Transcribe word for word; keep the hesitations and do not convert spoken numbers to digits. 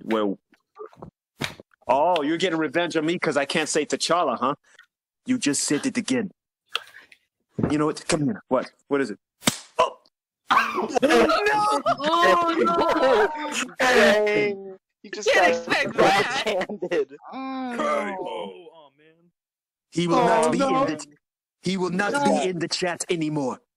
Well, oh, you're getting revenge on me because I can't say T'Challa, huh? You just said it again. You know what? Come here. What? What is it? Oh! No! Oh, no! Dang. You just Can't got expect that. backhanded. Oh, oh man. He will Oh, not be no. in the. He will not No. be in the chat anymore.